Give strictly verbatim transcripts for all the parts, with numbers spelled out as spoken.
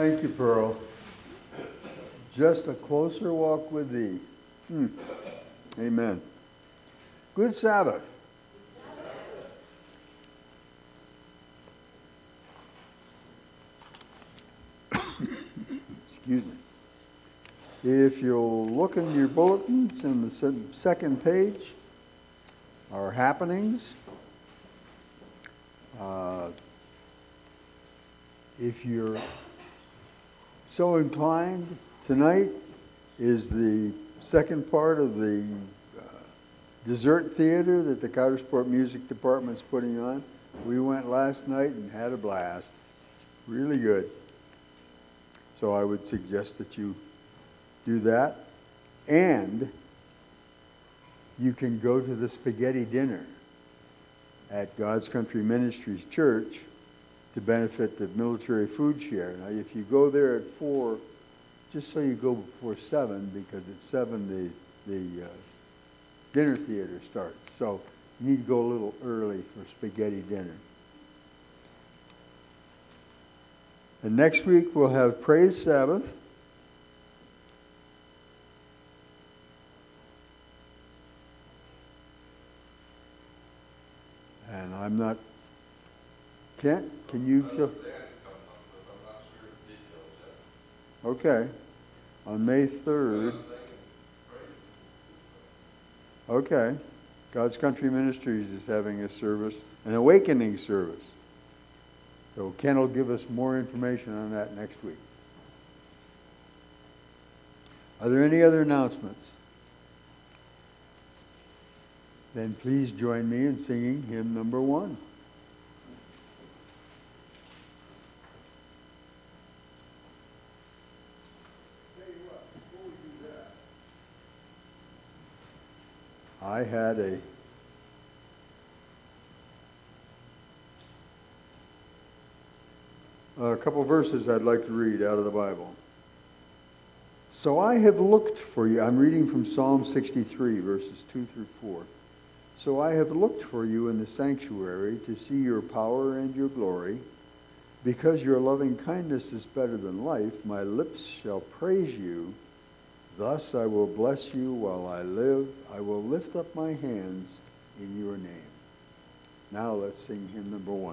Thank you, Pearl. Just a closer walk with thee. Hmm. Amen. Good Sabbath. Excuse me. If you'll look in your bulletins in the second page, our happenings. Uh, if you're so inclined, tonight is the second part of the uh, dessert theater that the Coudersport Music Department's putting on. We went last night and had a blast. Really good. So I would suggest that you do that. And you can go to the spaghetti dinner at God's Country Ministries Church to benefit the military food share. Now, if you go there at four, just so you go before seven, because at seven the the uh, dinner theater starts. So you need to go a little early for spaghetti dinner. And next week we'll have Praise Sabbath. And I'm not, Kent, can you fill? Okay. On May third. Okay. God's Country Ministries is having a service, an awakening service. So Ken will give us more information on that next week. Are there any other announcements? Then please join me in singing hymn number one. I had a a couple verses I'd like to read out of the Bible. So I have looked for you. I'm reading from Psalm sixty-three, verses two through four. So I have looked for you in the sanctuary to see your power and your glory. Because your loving kindness is better than life, my lips shall praise you. Thus I will bless you while I live. I will lift up my hands in your name. Now let's sing hymn number one.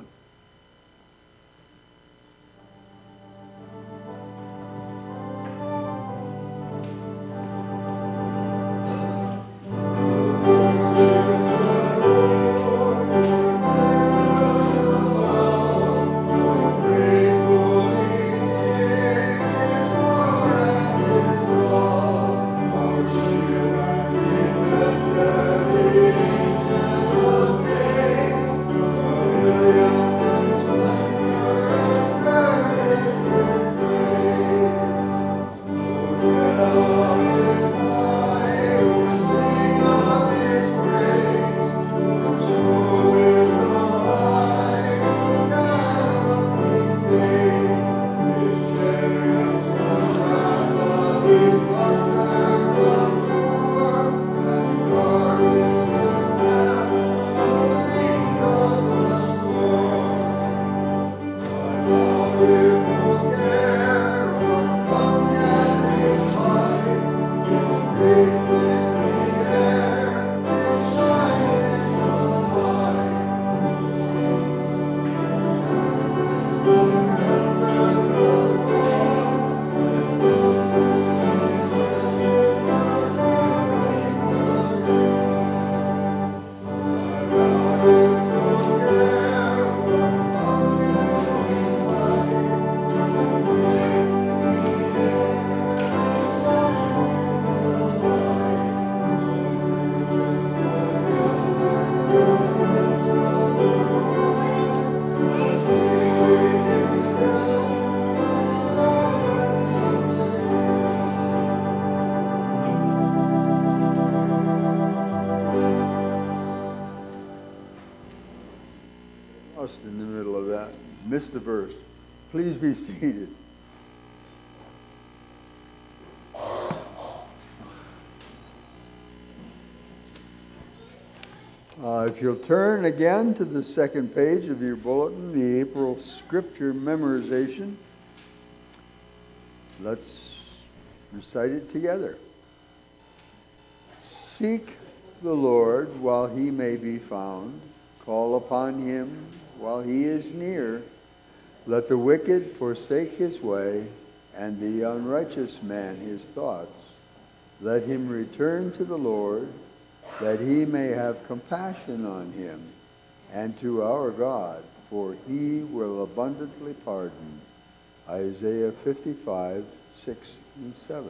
In the middle of that, missed a verse. Please be seated. Uh, if you'll turn again to the second page of your bulletin, the April Scripture Memorization, Let's recite it together. Seek the Lord while he may be found. Call upon him while he is near. Let the wicked forsake his way, and the unrighteous man his thoughts. Let him return to the Lord, that he may have compassion on him, and to our God, for he will abundantly pardon. Isaiah fifty-five, six and seven.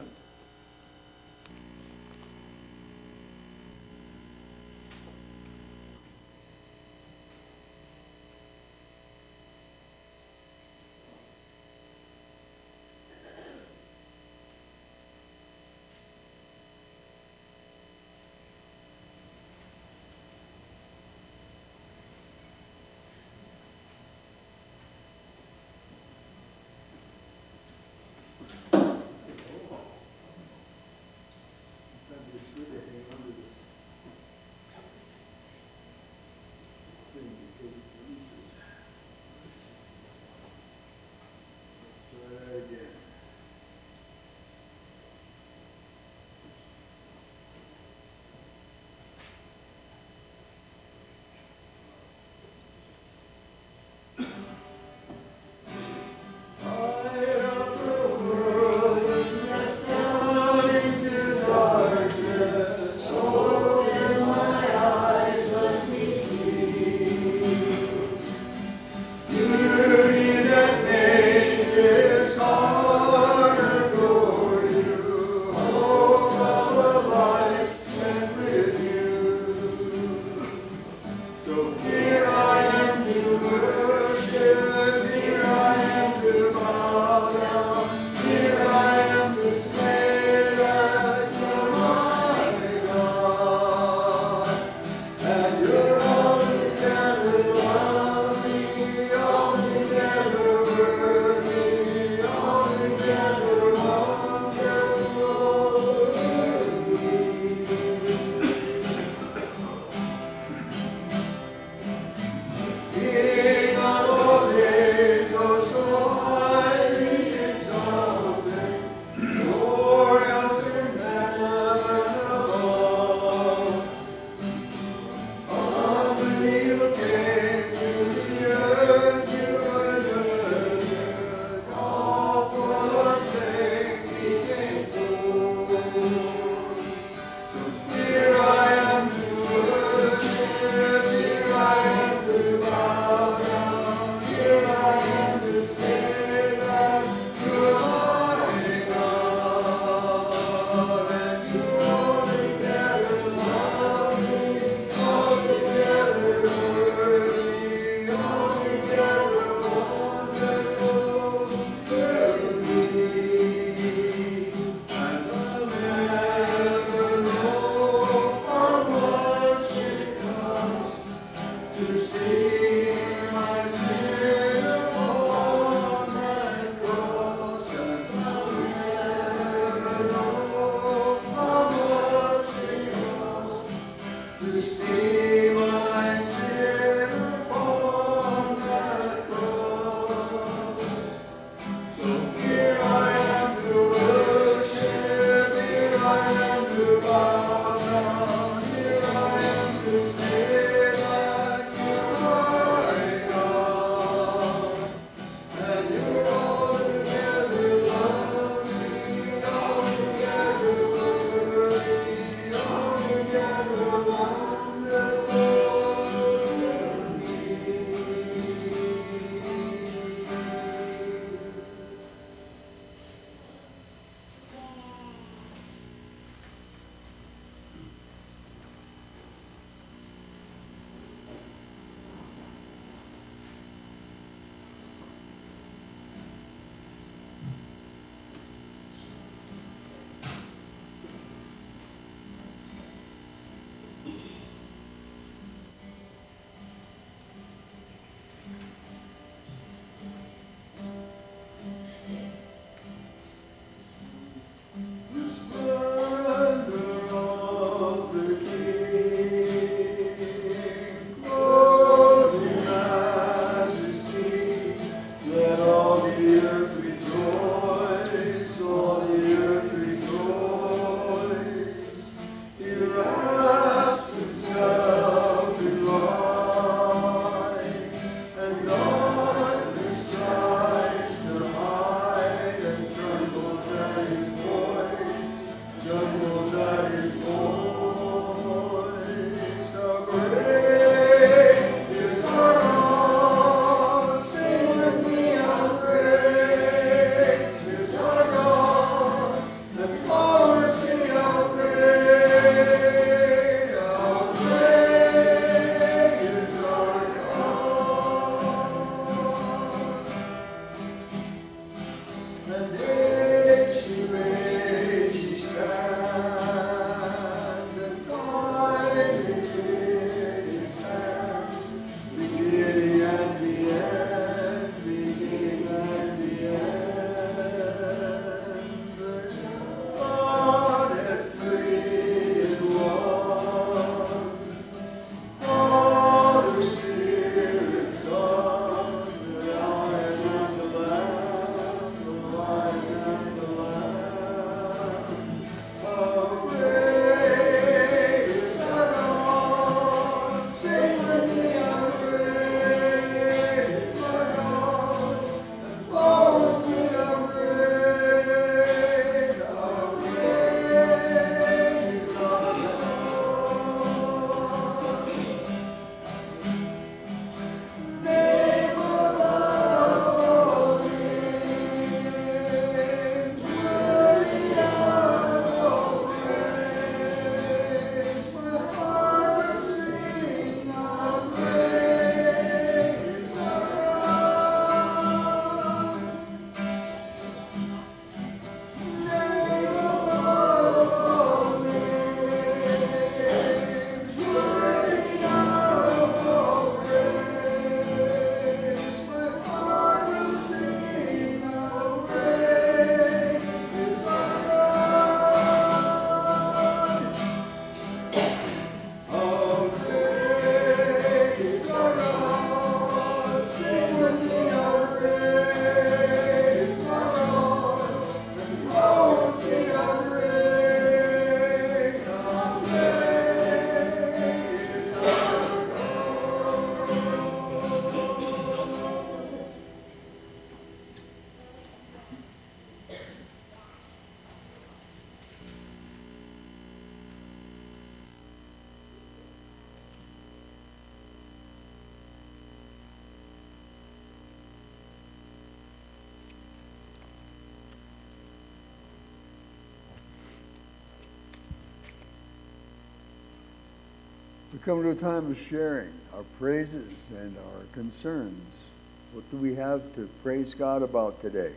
We come to a time of sharing our praises and our concerns. What do we have to praise God about today?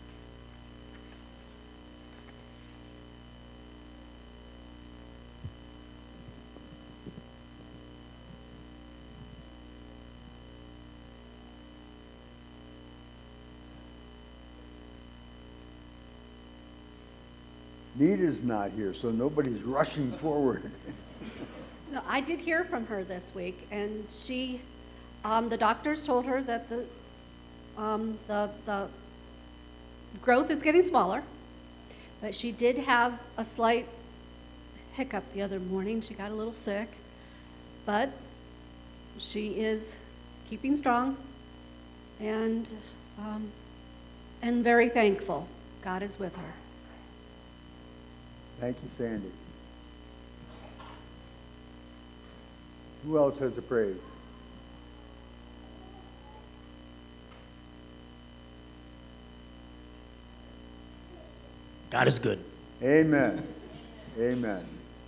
Nita's not here, so nobody's rushing forward. No, I did hear from her this week, and she, um, the doctors told her that the, um, the, the growth is getting smaller, but she did have a slight hiccup the other morning. She got a little sick, but she is keeping strong and, um, and very thankful. God is with her. Thank you, Sandy. Who else has a praise? God is good. Amen. Amen.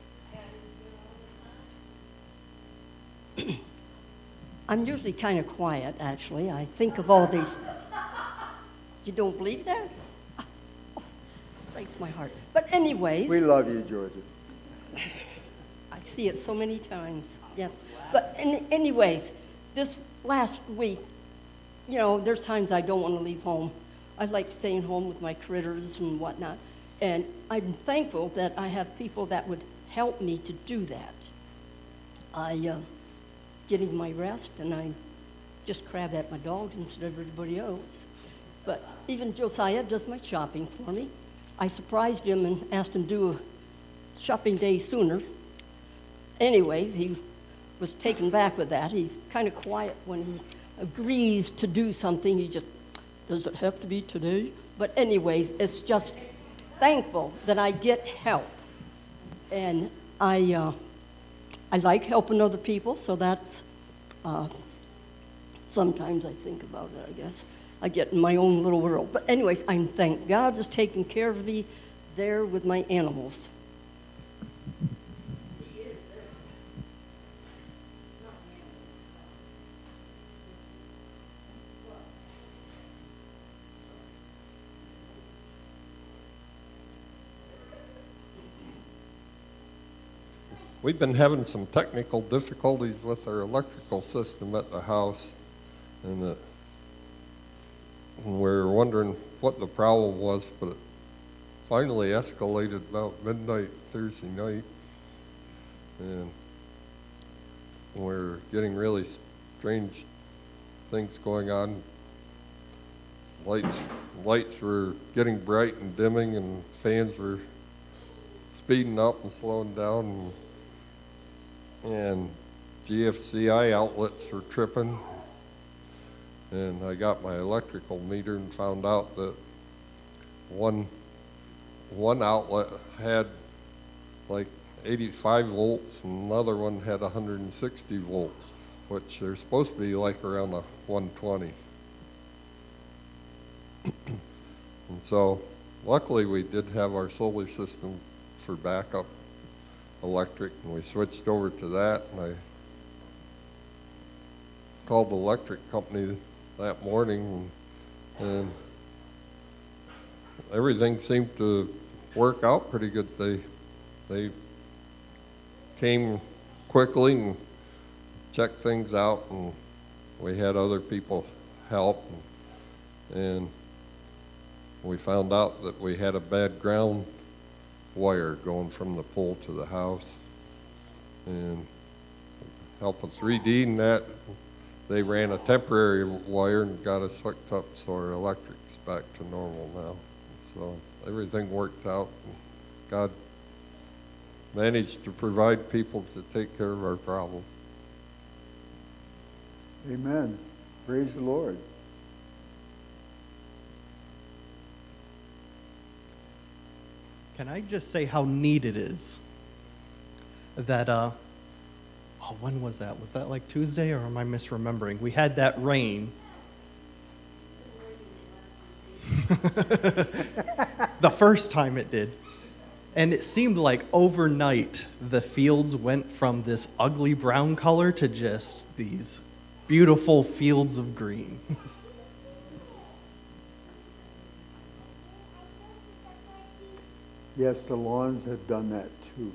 I'm usually kind of quiet, actually. I think of all these. You don't believe that? Oh, breaks my heart. But anyways. We love you, Georgia. I see it so many times, yes. But in, anyways, this last week, you know, there's times I don't want to leave home. I like staying home with my critters and whatnot. And I'm thankful that I have people that would help me to do that. I, uh, getting my rest, and I just crab at my dogs instead of everybody else. But even Josiah does my shopping for me. I surprised him and asked him to do a shopping day sooner. Anyways, he was taken back with that. He's kind of quiet when he agrees to do something. He just, does it have to be today? But anyways, it's just thankful that I get help. And I, uh, I like helping other people, so that's, uh, sometimes I think about it, I guess. I get in my own little world. But anyways, I'm thank God is taking care of me there with my animals. We've been having some technical difficulties with our electrical system at the house, and, uh, and we're wondering what the problem was, but it finally escalated about midnight Thursday night, and we're getting really strange things going on. Lights, lights were getting bright and dimming, and fans were speeding up and slowing down, and and G F C I outlets were tripping, and I got my electrical meter and found out that one one outlet had like eighty-five volts and another one had one hundred sixty volts, which are supposed to be like around a one twenty. And so luckily we did have our solar system for backup electric, and we switched over to that, and I called the electric company that morning, and, and everything seemed to work out pretty good. They they came quickly and checked things out, and we had other people help, and, and we found out that we had a bad ground wire going from the pole to the house, and help us redeem that. They ran a temporary wire and got us hooked up, so our electric's back to normal now. So everything worked out, and God managed to provide people to take care of our problem. Amen. Praise the Lord. Can I just say how neat it is that, uh, oh, when was that? Was that like Tuesday, or am I misremembering? We had that rain. The first time it did. And it seemed like overnight the fields went from this ugly brown color to just these beautiful fields of green. Yes, the lawns have done that too.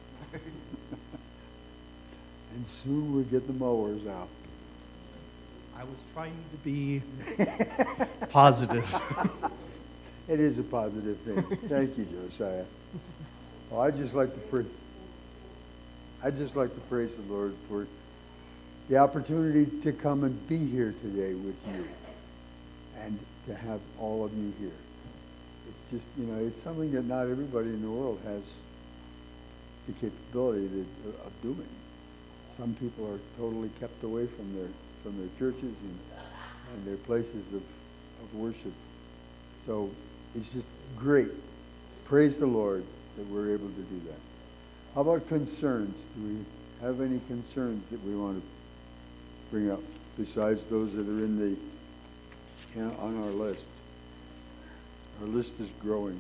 And soon we'll get the mowers out. I was trying to be positive. It is a positive thing. Thank you, Josiah. Well, I just like to pray. I just like to praise the Lord for the opportunity to come and be here today with you, and to have all of you here. It's just, you know, it's something that not everybody in the world has the capability to, of doing. Some people are totally kept away from their from their churches and, and their places of, of worship. So it's just great. Praise the Lord that we're able to do that. How about concerns? Do we have any concerns that we want to bring up besides those that are in the you know, on our list? Our list is growing.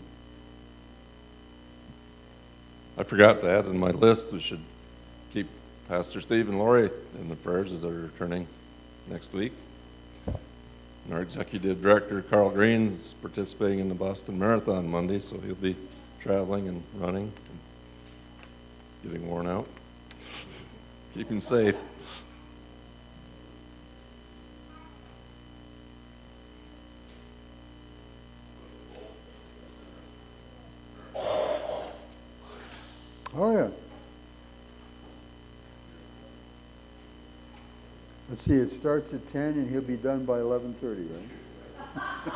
I forgot to add in my list, we should keep Pastor Steve and Lori in the prayers as they're returning next week. And our executive director, Carl Green, is participating in the Boston Marathon Monday, so he'll be traveling and running, and getting worn out. Keep him safe. Oh, yeah. Let's see, it starts at ten and he'll be done by eleven thirty, right?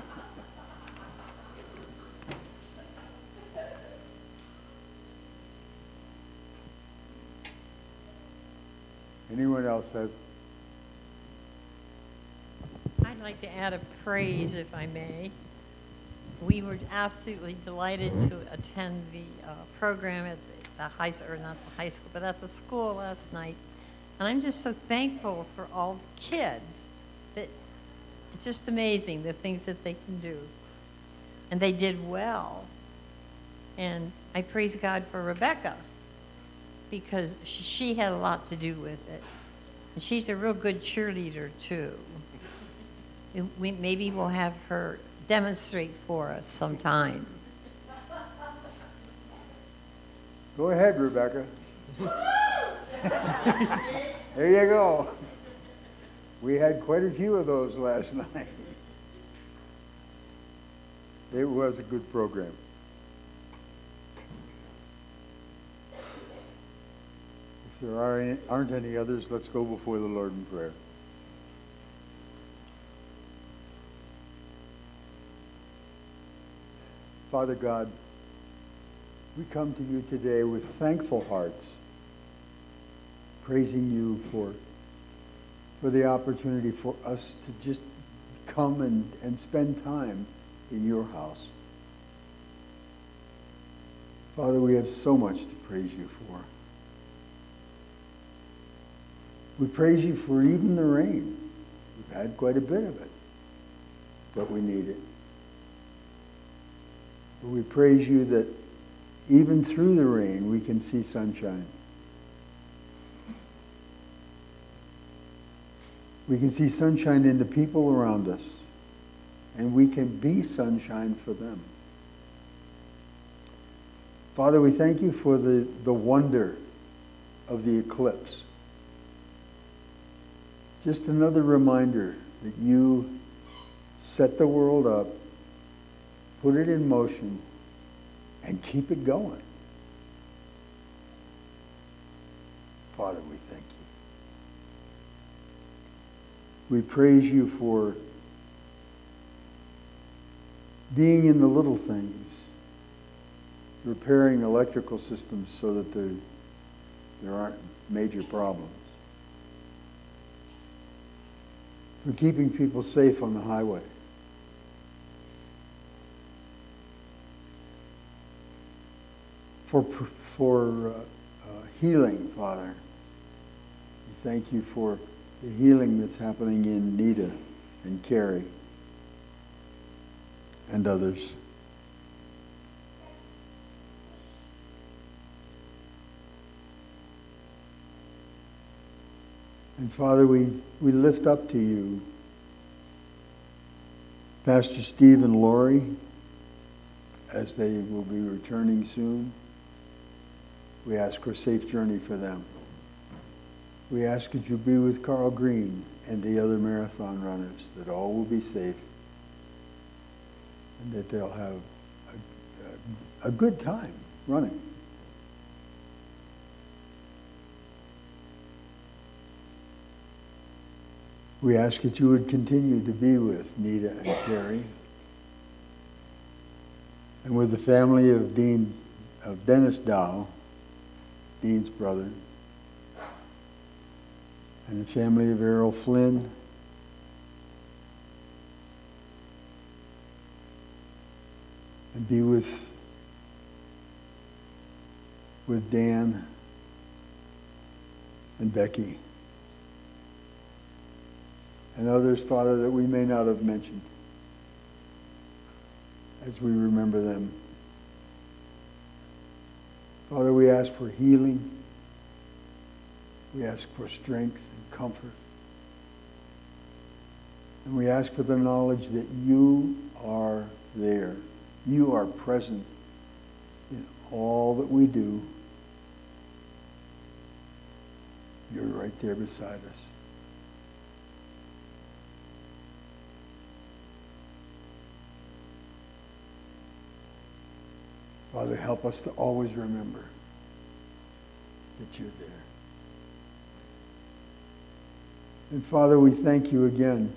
Anyone else have? I'd like to add a praise, if I may. We were absolutely delighted to attend the uh, program at the high school, or not the high school, but at the school last night. And I'm just so thankful for all the kids that it's just amazing the things that they can do. And they did well. And I praise God for Rebecca, because she had a lot to do with it. And she's a real good cheerleader, too. We, maybe we'll have her demonstrate for us sometime. Go ahead, Rebecca. There you go. We had quite a few of those last night. It was a good program. If there are any, aren't any others, let's go before the Lord in prayer. Father God, we come to you today with thankful hearts, praising you for, for the opportunity for us to just come and, and spend time in your house. Father, we have so much to praise you for. We praise you for even the rain. We've had quite a bit of it, but we need it. But we praise you that even through the rain, we can see sunshine. We can see sunshine in the people around us, and we can be sunshine for them. Father, we thank you for the, the wonder of the eclipse. Just another reminder that you set the world up, put it in motion, and keep it going. Father, we thank you. We praise you for being in the little things, repairing electrical systems so that there, there aren't major problems, for keeping people safe on the highway, for, for uh, uh, healing, Father. We thank you for the healing that's happening in Nita and Carrie and others. And Father, we, we lift up to you Pastor Steve and Lori as they will be returning soon. We ask for a safe journey for them. We ask that you be with Carl Green and the other marathon runners, that all will be safe and that they'll have a, a, a good time running. We ask that you would continue to be with Nita and Carrie and with the family of Dean, of Dennis Dow, Dean's brother, and the family of Errol Flynn, and be with, with Dan and Becky and others, Father, that we may not have mentioned as we remember them. Father, we ask for healing. We ask for strength and comfort. And we ask for the knowledge that you are there. You are present in all that we do. You're right there beside us. Father, help us to always remember that you're there. And Father, we thank you again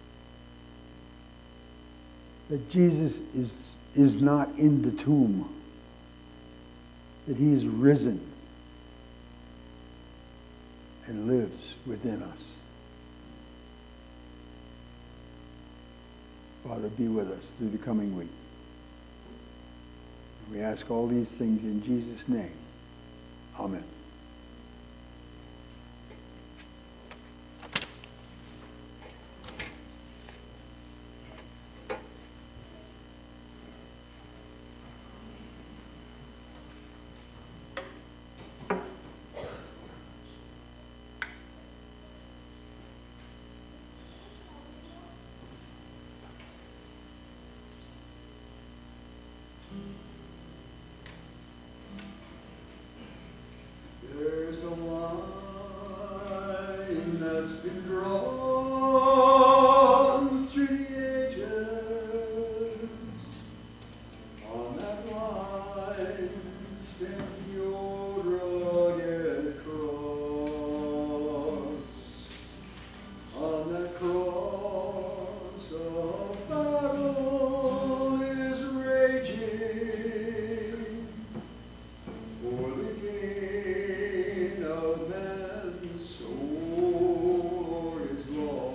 that Jesus is, is not in the tomb, that he is risen and lives within us. Father, be with us through the coming week. We ask all these things in Jesus' name. Amen. There's a line that's been drawn through the ages. On that line stands the old rugged cross. On that cross a battle is raging for the gain of man's soul is lost.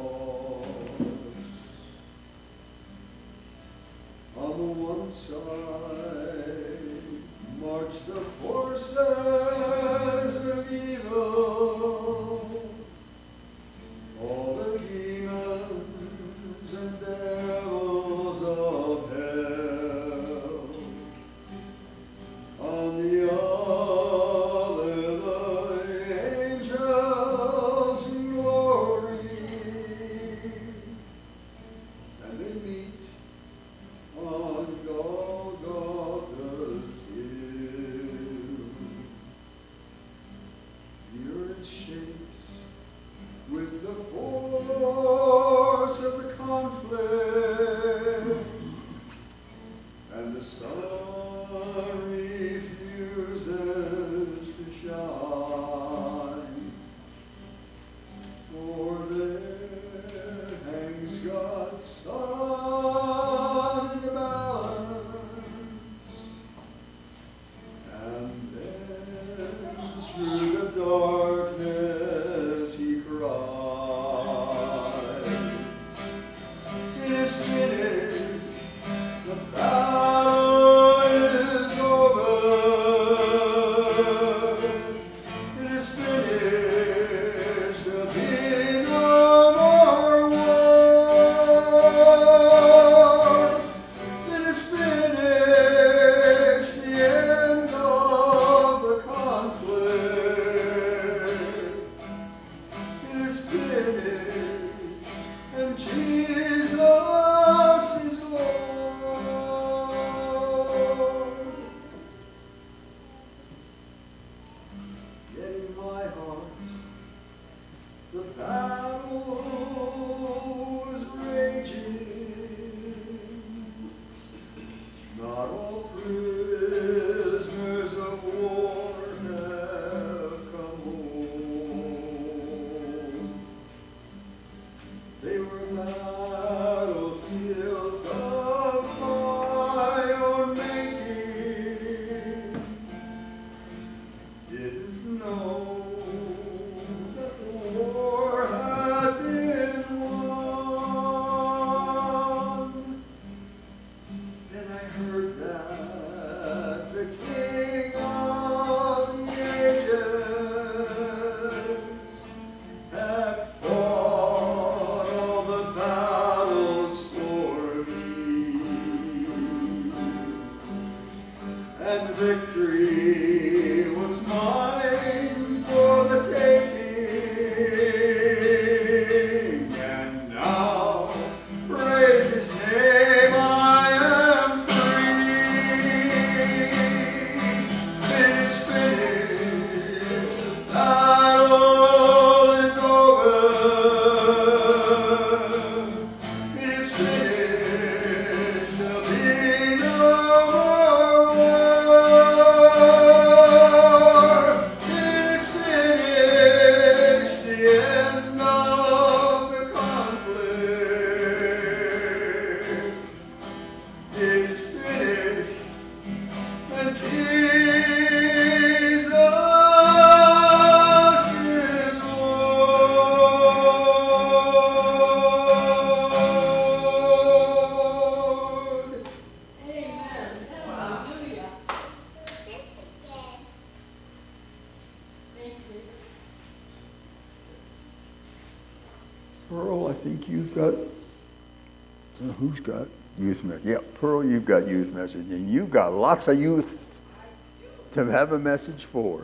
Pearl, I think you've got, so who's got youth message? Yeah, Pearl, you've got youth message, and you've got lots of youth to have a message for.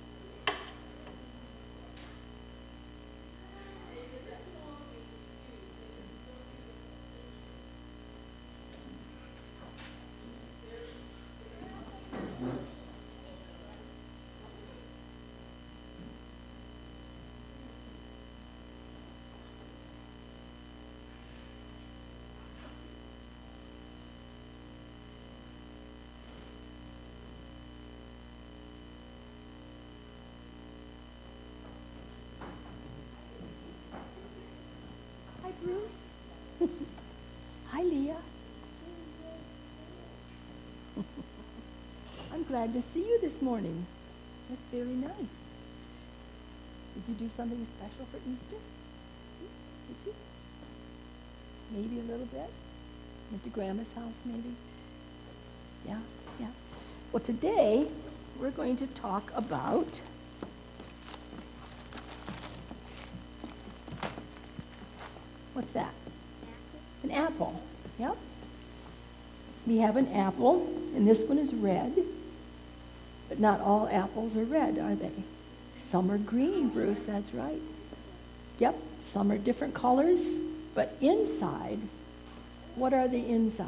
Bruce. Hi, Leah. I'm glad to see you this morning. That's very nice. Did you do something special for Easter? Did you? Maybe a little bit? Went to Grandma's house, maybe? Yeah, yeah. Well, today we're going to talk about what's that? An apple. Yep. We have an apple, and this one is red. But not all apples are red, are they? Some are green, Bruce, that's right. Yep, some are different colors, but inside, what are the inside?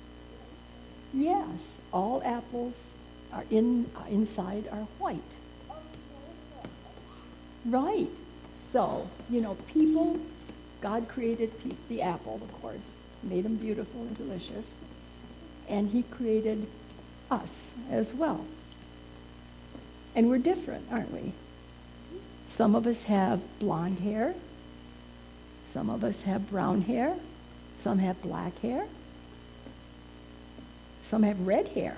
Yes, all apples are in uh, inside are white. Right. So, you know, people, God created pe- the apple, of course, made them beautiful and delicious, and he created us as well. And we're different, aren't we? Some of us have blonde hair, some of us have brown hair, some have black hair, some have red hair.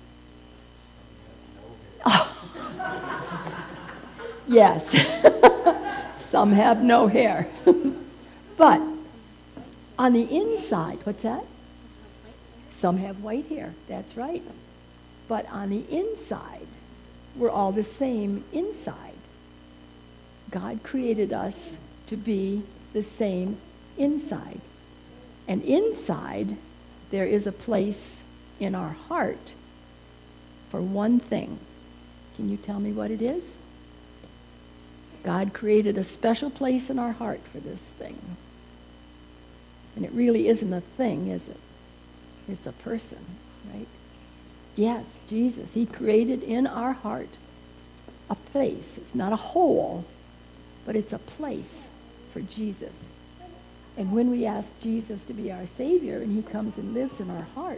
Oh. Yes, some have no hair. But on the inside, what's that? Some have white hair, that's right. But on the inside, we're all the same inside. God created us to be the same inside. And inside, there is a place in our heart for one thing. Can you tell me what it is? God created a special place in our heart for this thing. And it really isn't a thing, is it? It's a person, right? Yes, Jesus. He created in our heart a place. It's not a hole, but it's a place for Jesus. And when we ask Jesus to be our Savior and he comes and lives in our heart,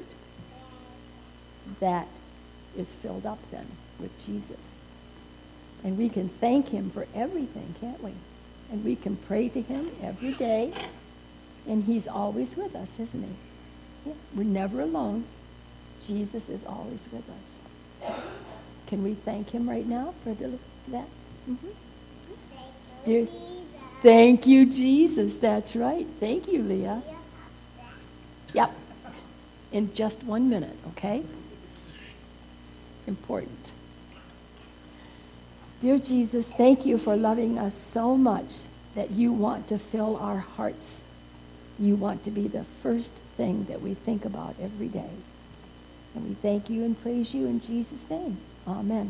that is filled up then with Jesus. And we can thank him for everything, can't we? And we can pray to him every day, and he's always with us, isn't he? Yeah, we're never alone. Jesus is always with us. So, can we thank him right now for that? Mm-hmm. Dear, thank you, Jesus. That's right. Thank you, Leah. Yep. In just one minute, okay? Important. Dear Jesus, thank you for loving us so much that you want to fill our hearts. You want to be the first thing that we think about every day. And we thank you and praise you in Jesus' name. Amen.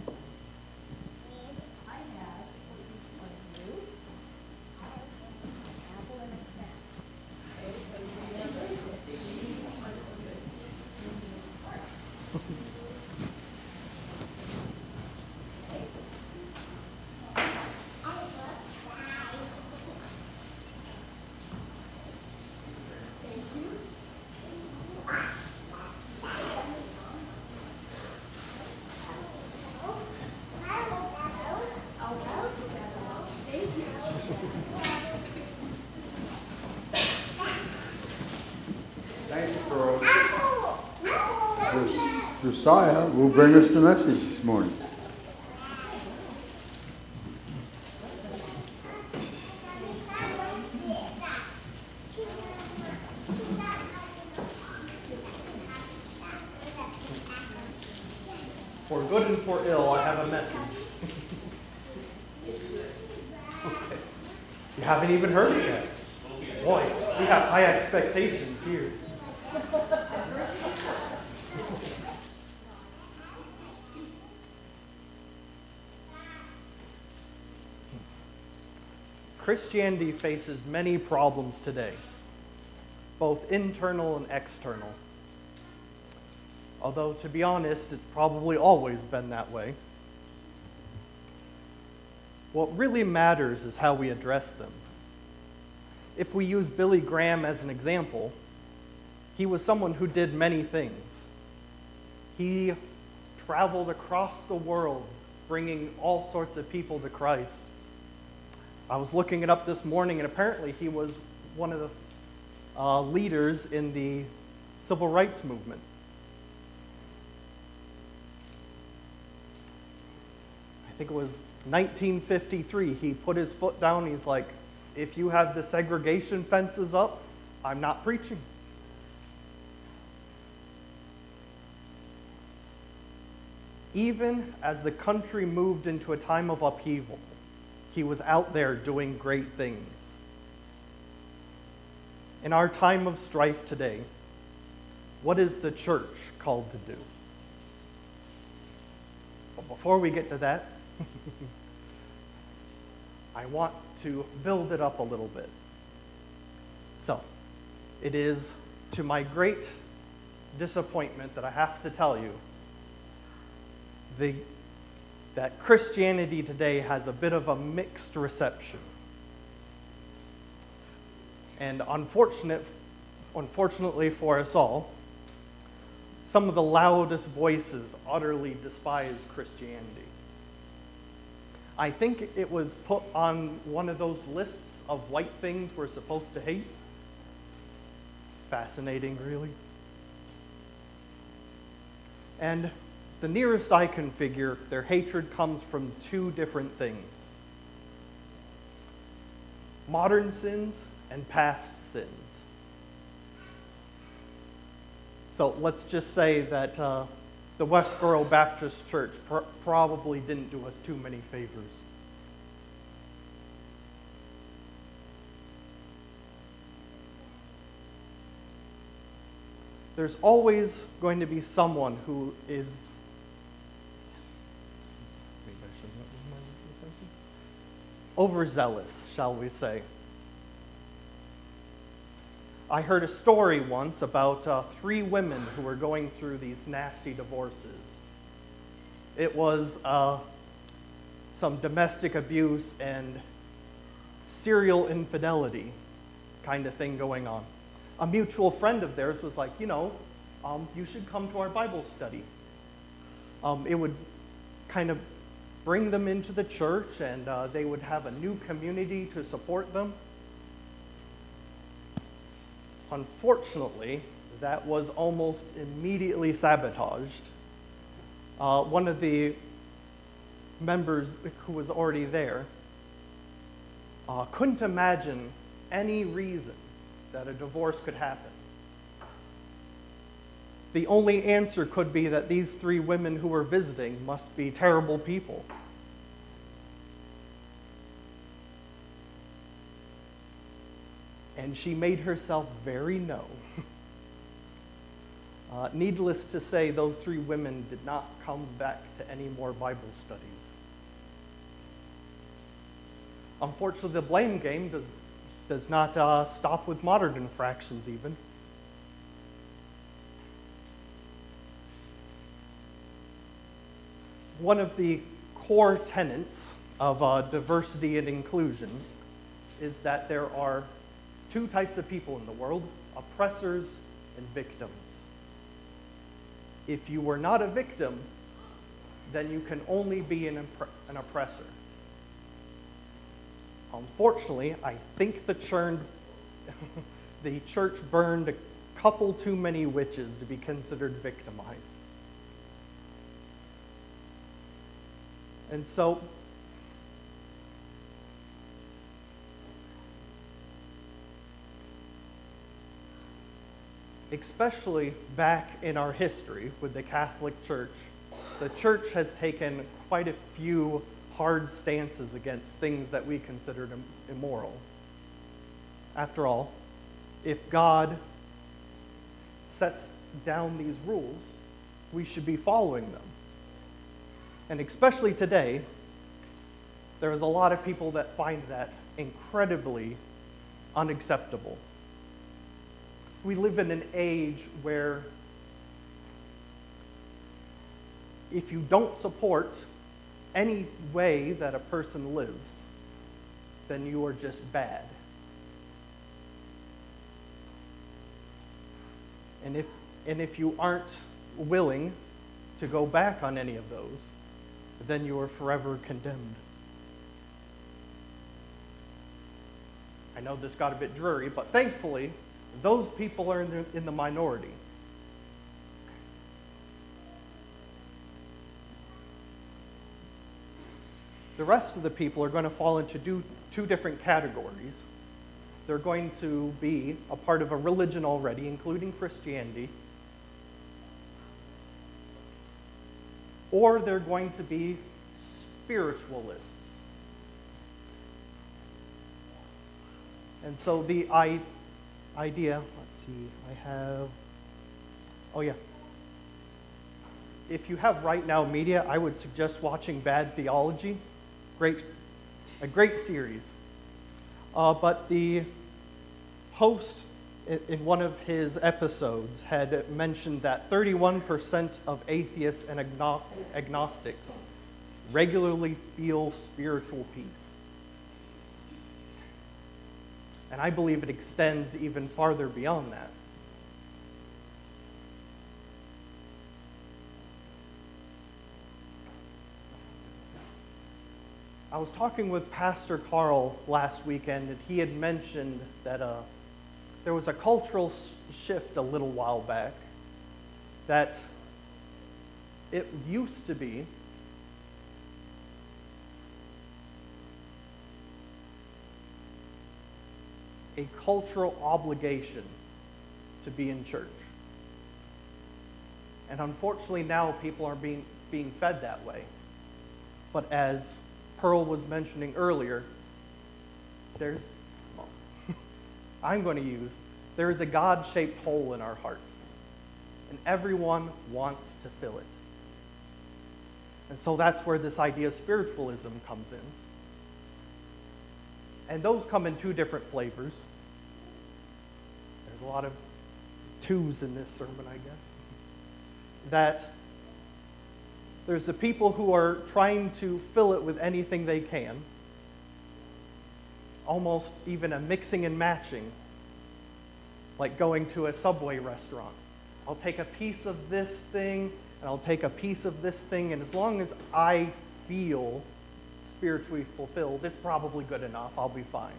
Josiah will bring us the message this morning. For good and for ill, I have a message. Okay. You haven't even heard it yet. Boy, we have high expectations here. Christianity faces many problems today, both internal and external. Although, to be honest, it's probably always been that way. What really matters is how we address them. If we use Billy Graham as an example, he was someone who did many things. He traveled across the world, bringing all sorts of people to Christ. I was looking it up this morning, and apparently he was one of the uh, leaders in the civil rights movement. I think it was nineteen fifty-three. He put his foot down. He's like, if you have the segregation fences up, I'm not preaching. Even as the country moved into a time of upheaval, he was out there doing great things. In our time of strife today, what is the church called to do? But before we get to that, I want to build it up a little bit. So, it is to my great disappointment that I have to tell you the that Christianity today has a bit of a mixed reception. And unfortunate, unfortunately for us all, some of the loudest voices utterly despise Christianity. I think it was put on one of those lists of white things we're supposed to hate. Fascinating, really. And the nearest I can figure, their hatred comes from two different things: modern sins and past sins. So let's just say that uh, the Westboro Baptist Church pr probably didn't do us too many favors. There's always going to be someone who is overzealous, shall we say. I heard a story once about uh, three women who were going through these nasty divorces. It was uh, some domestic abuse and serial infidelity kind of thing going on. A mutual friend of theirs was like, you know, um, you should come to our Bible study. Um, it would kind of bring them into the church, and uh, they would have a new community to support them. Unfortunately, that was almost immediately sabotaged. Uh, one of the members who was already there uh, couldn't imagine any reason that a divorce could happen. The only answer could be that these three women who were visiting must be terrible people. And she made herself very known. Uh, needless to say, those three women did not come back to any more Bible studies. Unfortunately, the blame game does, does not uh, stop with modern infractions even. One of the core tenets of uh, diversity and inclusion is that there are two types of people in the world: oppressors and victims. If you were not a victim, then you can only be an, an oppressor. Unfortunately, I think the, churned, the church burned a couple too many witches to be considered victimized. And so, especially back in our history with the Catholic Church, the church has taken quite a few hard stances against things that we considered immoral. after all, if God sets down these rules, we should be following them. And especially today, there is a lot of people that find that incredibly unacceptable. We live in an age where if you don't support any way that a person lives, then you are just bad. And if, and if you aren't willing to go back on any of those, then you are forever condemned. I know this got a bit dreary, but thankfully, those people are in the, in the minority. The rest of the people are going to fall into two, two different categories. They're going to be a part of a religion already, including Christianity, or they're going to be spiritualists. And so the I, idea, let's see, I have, oh yeah. If you have Right Now Media, I would suggest watching Bad Theology. Great, a great series. Uh, but the host in, in one of his episodes had mentioned that thirty-one percent of atheists and agno- agnostics regularly feel spiritual peace. And I believe it extends even farther beyond that. I was talking with Pastor Carl last weekend, and he had mentioned that uh, there was a cultural shift a little while back, that it used to be a cultural obligation to be in church. And unfortunately now people are being, being fed that way. But as Pearl was mentioning earlier, there's, well, I'm going to use, there is a God-shaped hole in our heart. And everyone wants to fill it. And so that's where this idea of spiritualism comes in. And those come in two different flavors. There's a lot of twos in this sermon, I guess. That there's the people who are trying to fill it with anything they can, almost even a mixing and matching, like going to a Subway restaurant. I'll take a piece of this thing, and I'll take a piece of this thing, and as long as I feel spiritually fulfilled, it's probably good enough, I'll be fine.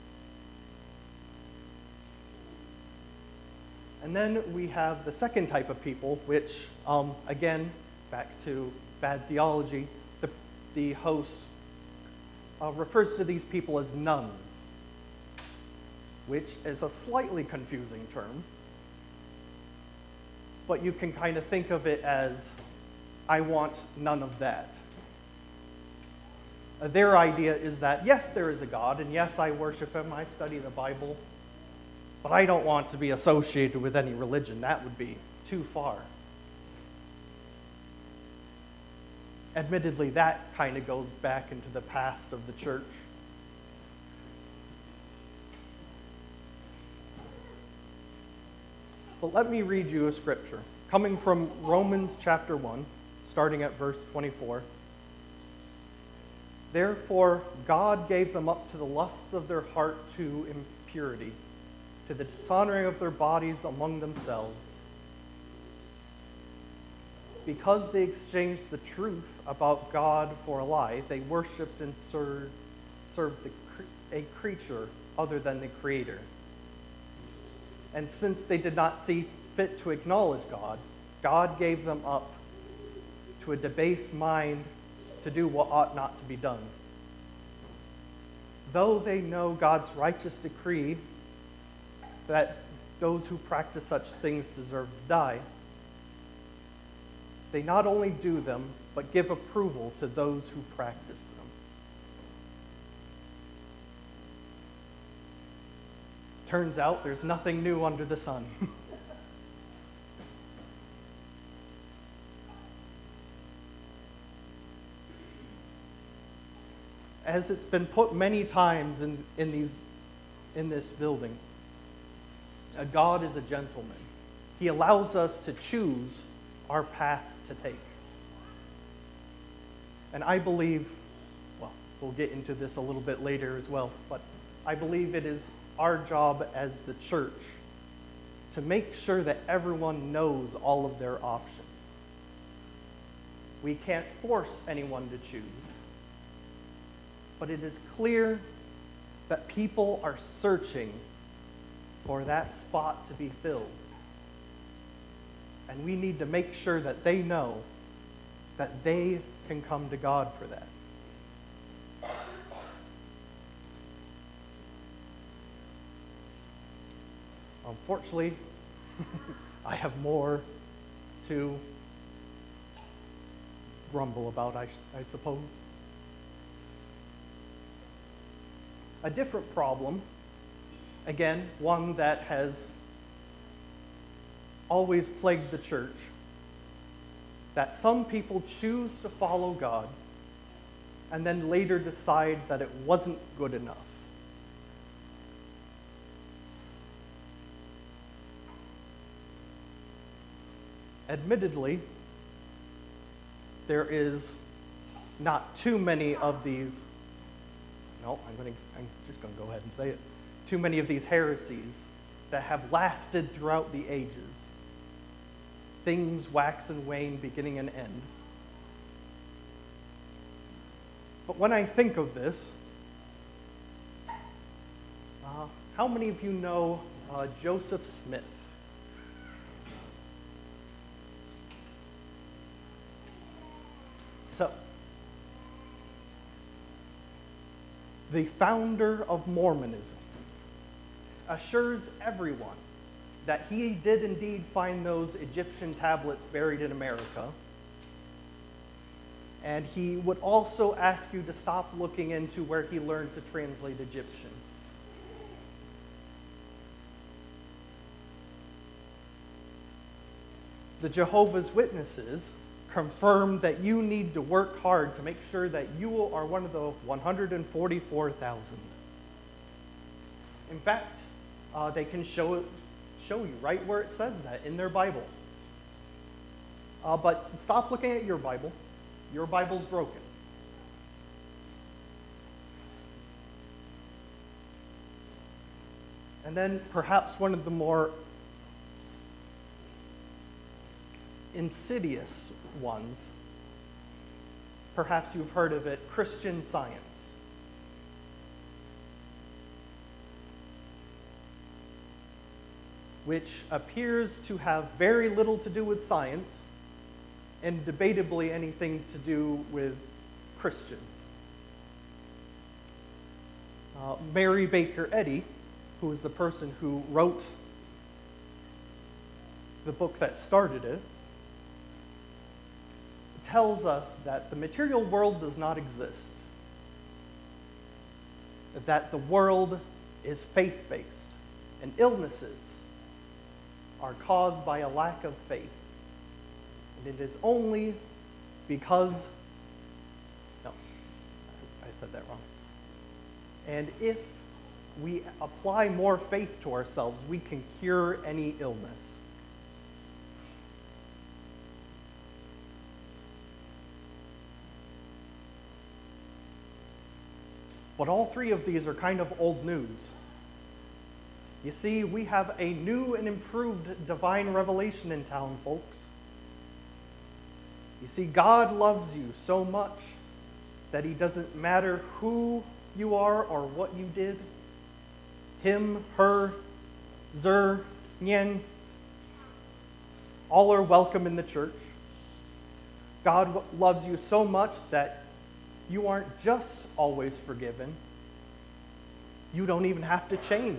And then we have the second type of people, which, um, again, back to Bad Theology, the, the host uh, refers to these people as nuns, which is a slightly confusing term, but you can kind of think of it as, I want none of that. Uh, their idea is that, yes, there is a God, and yes, I worship him, I study the Bible, but I don't want to be associated with any religion. That would be too far. Admittedly, that kind of goes back into the past of the church. But let me read you a scripture coming from Romans chapter one, starting at verse twenty-four. Therefore, God gave them up to the lusts of their heart to impurity, to the dishonoring of their bodies among themselves. Because they exchanged the truth about God for a lie, they worshipped and served, served the, a creature other than the Creator. And since they did not see fit to acknowledge God, God gave them up to a debased mind to do what ought not to be done. Though they know God's righteous decree that those who practice such things deserve to die, they not only do them, but give approval to those who practice them. Turns out there's nothing new under the sun. As it's been put many times in, in, these, in this building, a God is a gentleman. He allows us to choose our path to take. And I believe, well, we'll get into this a little bit later as well, but I believe it is our job as the church to make sure that everyone knows all of their options. We can't force anyone to choose, but it is clear that people are searching for that spot to be filled. And we need to make sure that they know that they can come to God for that. Unfortunately, I have more to grumble about, I, I suppose. A different problem, again, one that has always plagued the church, that some people choose to follow God and then later decide that it wasn't good enough. Admittedly, there is not too many of these, no, I'm, gonna, I'm just going to go ahead and say it, too many of these heresies that have lasted throughout the ages. Things wax and wane, beginning and end. But when I think of this, uh, how many of you know uh, Joseph Smith? So, the founder of Mormonism assures everyone that he did indeed find those Egyptian tablets buried in America. And he would also ask you to stop looking into where he learned to translate Egyptian. The Jehovah's Witnesses confirm that you need to work hard to make sure that you are one of the one hundred forty-four thousand. In fact, uh, they can show it, show you right where it says that in their Bible. Uh, but stop looking at your Bible. Your Bible's broken. And then perhaps one of the more insidious ones, perhaps you've heard of it, Christian Science. Which appears to have very little to do with science and debatably anything to do with Christians. Uh, Mary Baker Eddy, who is the person who wrote the book that started it, tells us that the material world does not exist, that the world is faith-based, and illnesses are caused by a lack of faith. And it is only because, no, I said that wrong. And if we apply more faith to ourselves, we can cure any illness. But all three of these are kind of old news. You see, we have a new and improved divine revelation in town, folks. You see, God loves you so much that he doesn't matter who you are or what you did. Him, her, zer, nyen, all are welcome in the church. God loves you so much that you aren't just always forgiven. You don't even have to change.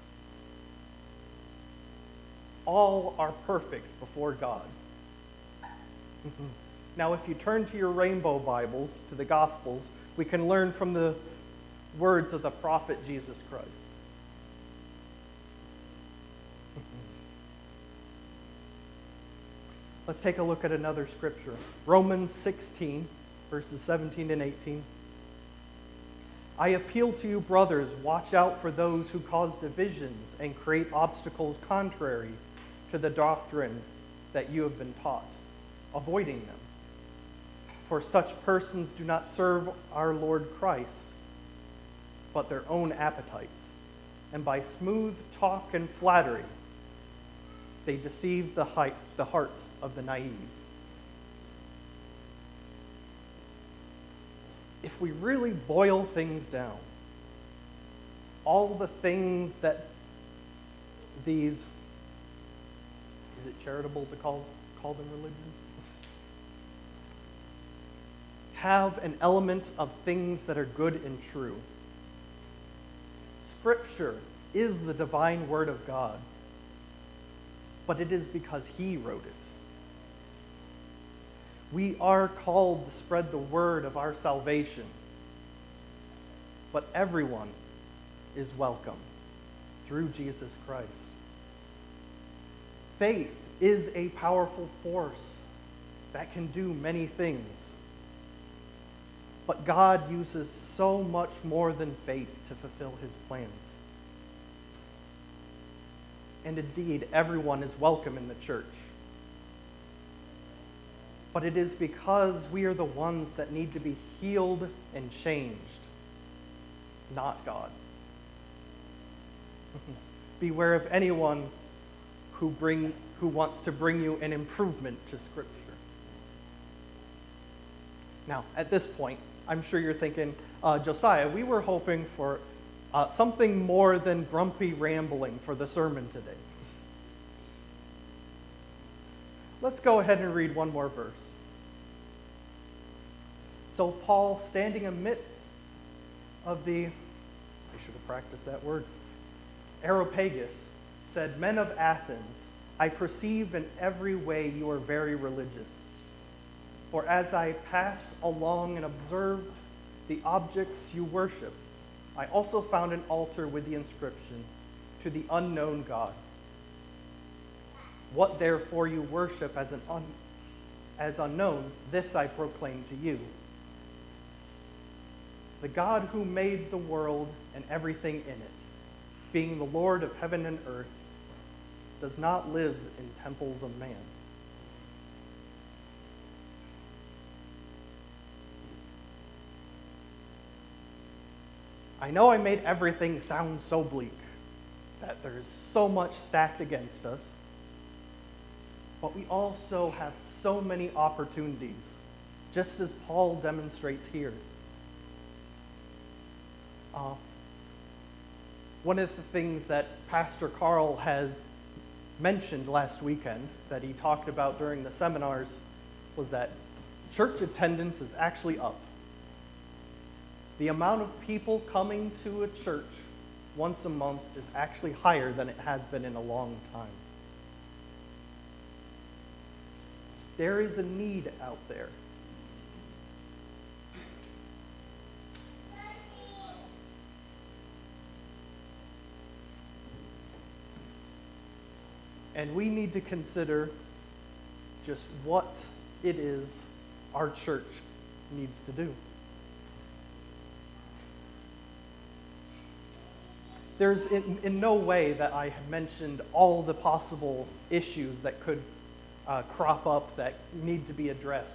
All are perfect before God. Now, if you turn to your rainbow Bibles, to the Gospels, we can learn from the words of the prophet Jesus Christ. Let's take a look at another scripture. Romans sixteen, verses seventeen and eighteen. I appeal to you, brothers, watch out for those who cause divisions and create obstacles contrary to the doctrine that you have been taught, avoiding them. For such persons do not serve our Lord Christ, but their own appetites. And by smooth talk and flattery, they deceive the, height, the hearts of the naive. If we really boil things down, all the things that these, is it charitable to call, call them religion? Have an element of things that are good and true. Scripture is the divine word of God, but it is because He wrote it. We are called to spread the word of our salvation, but everyone is welcome through Jesus Christ. Faith is a powerful force that can do many things, but God uses so much more than faith to fulfill His plans. And indeed, everyone is welcome in the church. But it is because we are the ones that need to be healed and changed, not God. Beware of anyone who, bring, who wants to bring you an improvement to Scripture. Now, at this point, I'm sure you're thinking, uh, Josiah, we were hoping for uh, something more than grumpy rambling for the sermon today. Let's go ahead and read one more verse. So Paul, standing amidst of the, I should have practiced that word, Areopagus, said, Men of Athens, I perceive in every way you are very religious. For as I passed along and observed the objects you worship, I also found an altar with the inscription, To the unknown God. What therefore you worship as, an un, as unknown, this I proclaim to you. The God who made the world and everything in it, being the Lord of heaven and earth, does not live in temples of man. I know I made everything sound so bleak, that there's so much stacked against us, but we also have so many opportunities, just as Paul demonstrates here. Uh, one of the things that Pastor Carl has mentioned last weekend, that he talked about during the seminars, was that church attendance is actually up. The amount of people coming to a church once a month is actually higher than it has been in a long time. There is a need out there. And we need to consider just what it is our church needs to do. There's in, in no way that I have mentioned all the possible issues that could uh, crop up that need to be addressed.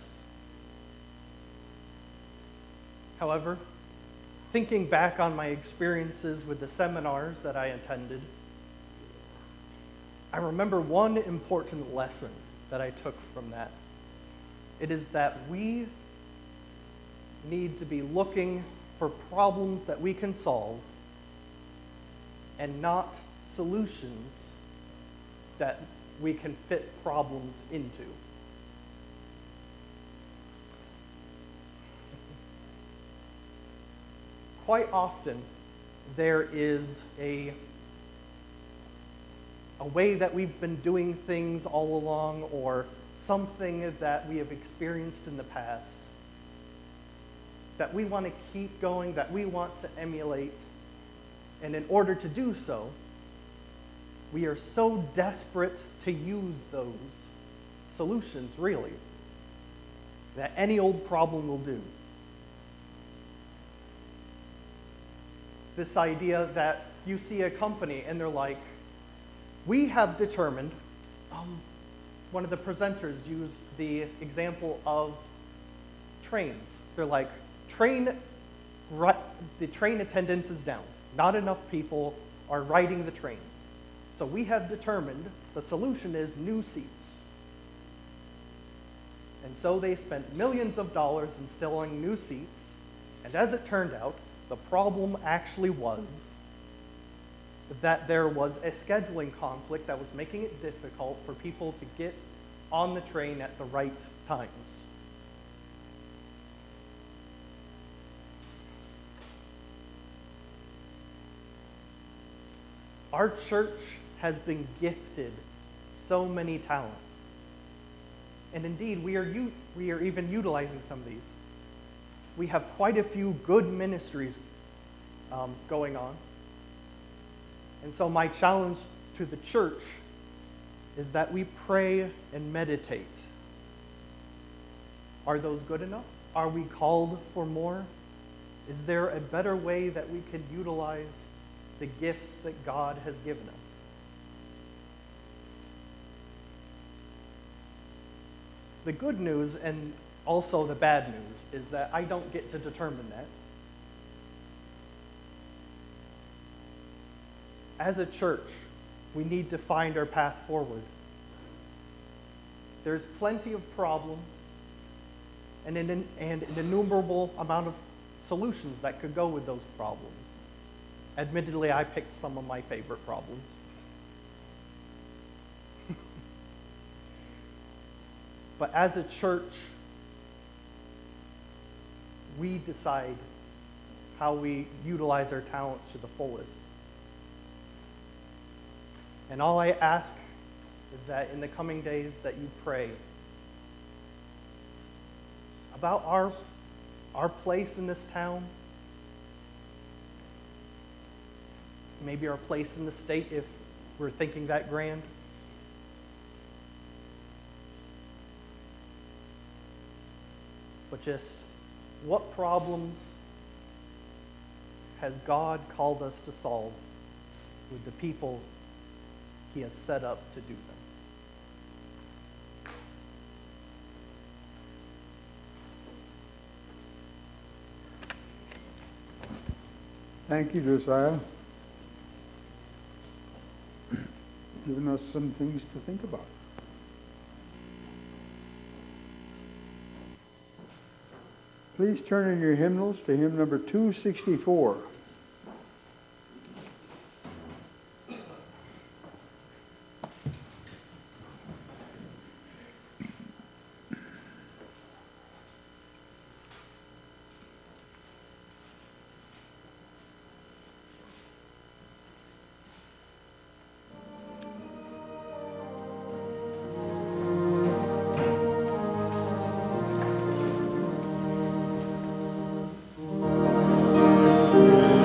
However, thinking back on my experiences with the seminars that I attended, I remember one important lesson that I took from that. It is that we need to be looking for problems that we can solve and not solutions that we can fit problems into. Quite often, there is a, a way that we've been doing things all along, or something that we have experienced in the past that we want to keep going, that we want to emulate. And in order to do so, we are so desperate to use those solutions, really, that any old problem will do. This idea that you see a company and they're like, we have determined, um, one of the presenters used the example of trains. They're like, train, ri- the train attendance is down. Not enough people are riding the trains. So we have determined the solution is new seats. And so they spent millions of dollars installing new seats. And as it turned out, the problem actually was that there was a scheduling conflict that was making it difficult for people to get on the train at the right times. Our church has been gifted so many talents. And indeed, we are, u- we are even utilizing some of these. We have quite a few good ministries um, going on. And so my challenge to the church is that we pray and meditate. Are those good enough? Are we called for more? Is there a better way that we could utilize the gifts that God has given us? The good news and also the bad news is that I don't get to determine that. As a church, we need to find our path forward. There's plenty of problems and an, and an innumerable amount of solutions that could go with those problems. Admittedly, I picked some of my favorite problems. But as a church, we decide how we utilize our talents to the fullest. And all I ask is that in the coming days that you pray about our, our place in this town, maybe our place in the state if we're thinking that grand. But just what problems has God called us to solve with the people He has set up to do them? Thank you, Josiah. Giving us some things to think about. Please turn in your hymnals to hymn number two sixty-four. Thank you.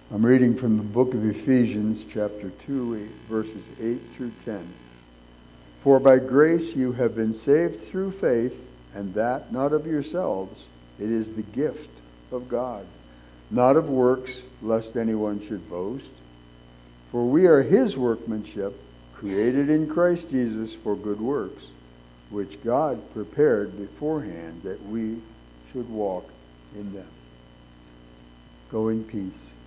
I'm reading from the book of Ephesians, chapter two, verses eight through ten. For by grace you have been saved through faith, and that not of yourselves. It is the gift of God, not of works, lest anyone should boast. For we are his workmanship, created in Christ Jesus for good works, which God prepared beforehand that we should walk in them. Go in peace.